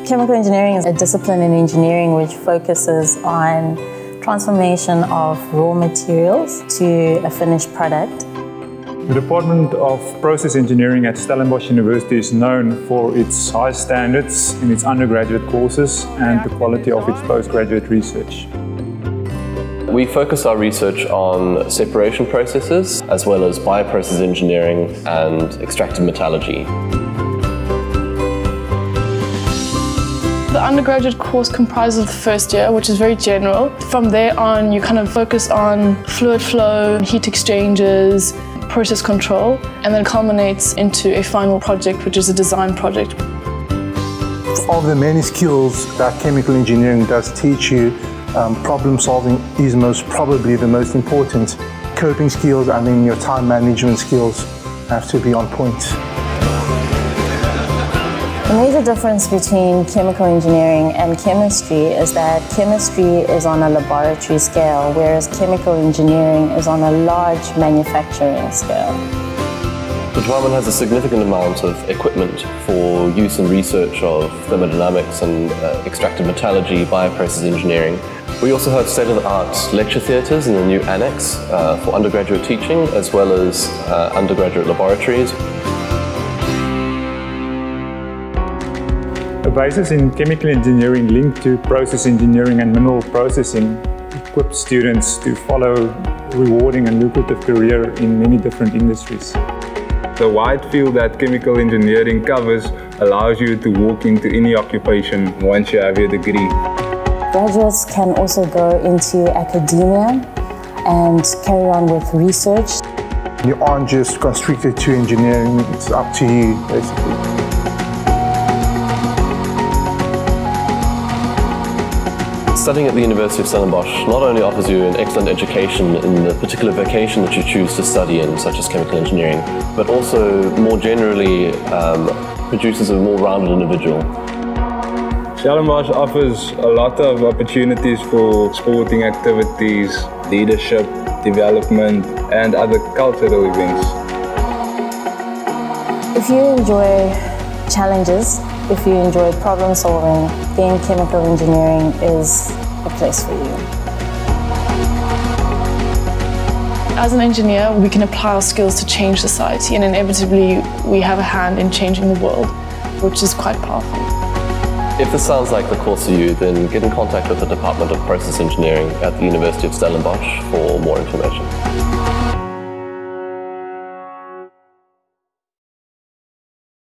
Chemical engineering is a discipline in engineering which focuses on transformation of raw materials to a finished product. The Department of Process Engineering at Stellenbosch University is known for its high standards in its undergraduate courses and the quality of its postgraduate research. We focus our research on separation processes as well as bioprocess engineering and extractive metallurgy. The undergraduate course comprises the first year, which is very general. From there on, you kind of focus on fluid flow, heat exchangers, process control, and then culminates into a final project, which is a design project. Of the many skills that chemical engineering does teach you, problem solving is most probably the most important. Coping skills and then your time management skills have to be on point. The major difference between chemical engineering and chemistry is that chemistry is on a laboratory scale, whereas chemical engineering is on a large manufacturing scale. The department has a significant amount of equipment for use in research of thermodynamics and extractive metallurgy, bioprocess engineering. We also have state-of-the-art lecture theatres in the new annex for undergraduate teaching, as well as undergraduate laboratories. A basis in chemical engineering linked to process engineering and mineral processing equips students to follow a rewarding and lucrative career in many different industries. The wide field that chemical engineering covers allows you to walk into any occupation once you have your degree. Graduates can also go into academia and carry on with research. You aren't just constricted to engineering, it's up to you basically. Studying at the University of Stellenbosch not only offers you an excellent education in the particular vocation that you choose to study in, such as chemical engineering, but also more generally produces a more rounded individual. Stellenbosch offers a lot of opportunities for sporting activities, leadership, development, and other cultural events. If you enjoy challenges, if you enjoy problem solving, then chemical engineering is a place for you. As an engineer, we can apply our skills to change society, and inevitably we have a hand in changing the world, which is quite powerful. If this sounds like the course for you, then get in contact with the Department of Process Engineering at the University of Stellenbosch for more information.